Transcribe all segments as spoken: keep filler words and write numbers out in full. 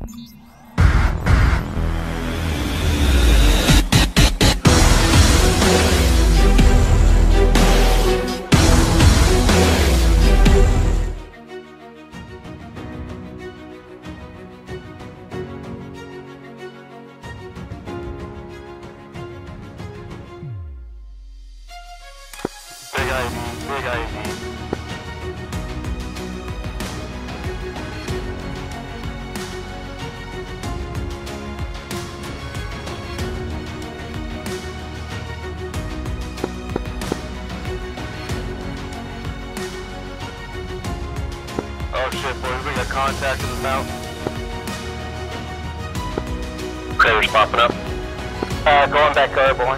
Big I V, big I V. Oh shit, boys, we got contact in the mount. Crater's popping up. Uh, going back airborne.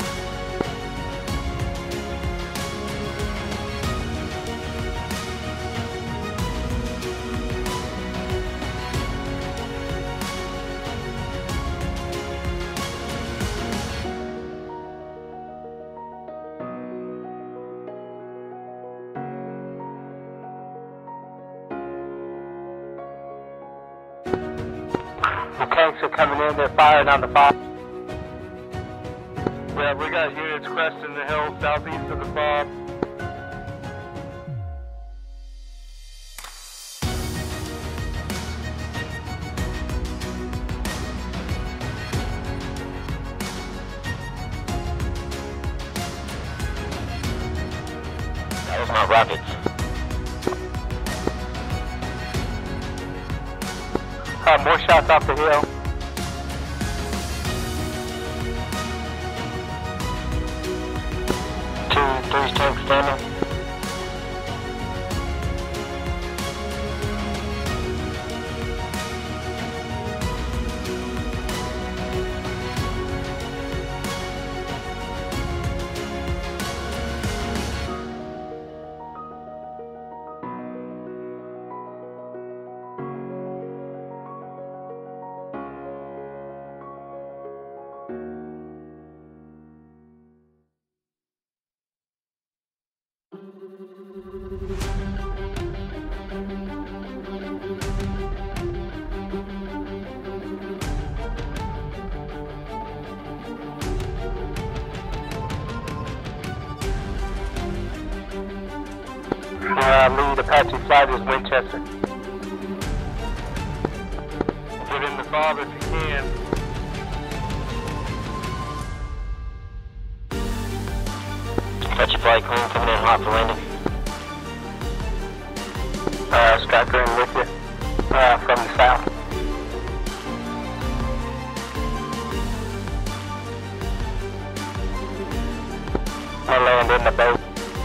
The tanks are coming in, they're firing on the fob. Yeah, we got units cresting the hill southeast of the fob. That was not rockets. Uh, more shots off the hill. Two, three tanks standing. Uh, lead Apache flight is Winchester. Get in the fob if you can. Apache flight clean, coming in hot for landing. Uh, Striker in with you, uh, from the south. I land in the boat.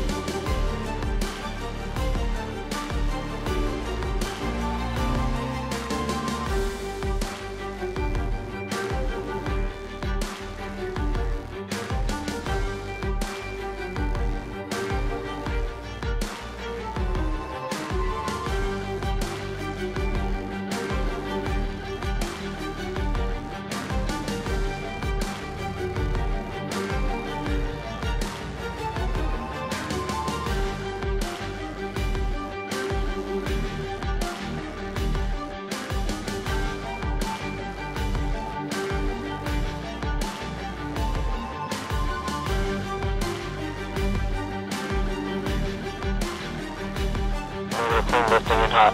Lifting and hot.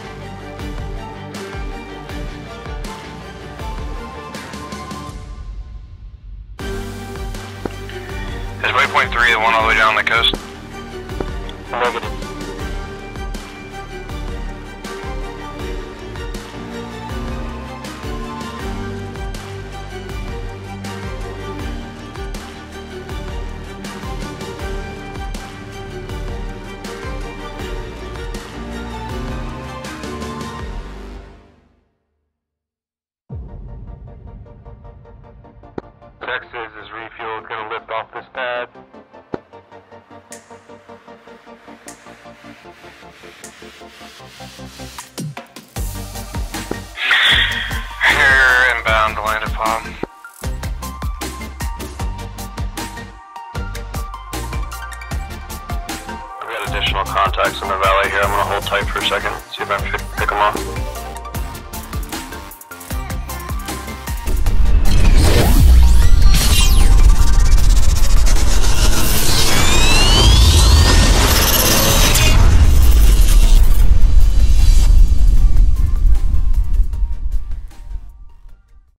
Is waypoint three the one all the way down the coast? Negative. Texas is refueled, gonna lift off this pad. Here, inbound to land at Palm. We've got additional contacts in the valley here. I'm gonna hold tight for a second, see if I can pick them off.